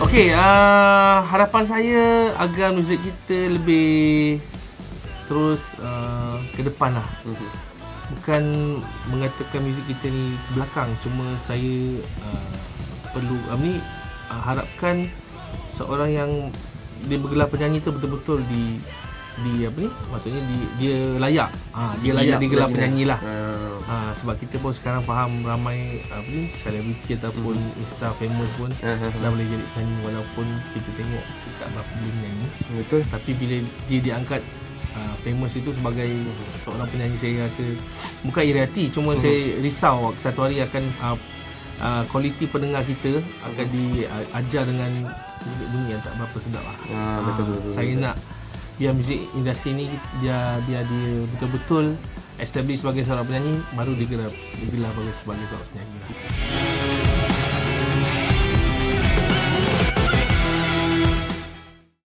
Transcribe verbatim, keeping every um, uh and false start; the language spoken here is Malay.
Okey, uh, harapan saya agar muzik kita lebih terus uh, ke depan lah. Uh-huh. Bukan mengatakan muzik kita ni ke belakang, cuma saya uh, perlu uh, ni uh, harapkan seorang yang dia bergelar penyanyi tu betul-betul di di apa ni, maksudnya di, dia layak ha, dia layak digelar penyanyi lah. uh. ha, sebab kita pun sekarang faham ramai apa ni selebriti ataupun hmm. star famous pun uh-huh. dah boleh jadi penyanyi, walaupun kita tengok kita tak berapa boleh menyanyi, betul, tapi bila dia diangkat uh, famous itu sebagai seorang penyanyi, saya rasa bukan iri hati, cuma uh-huh. saya risau satu hari akan uh, uh, kualiti pendengar kita akan uh-huh. diajar dengan bunyi yang tak berapa sedap lah. uh, betul, betul, betul, saya betul. nak biar muzik industri ni dia dia dia betul-betul establish sebagai seorang penyanyi, baru digelar digelar sebagai seorang penyanyi.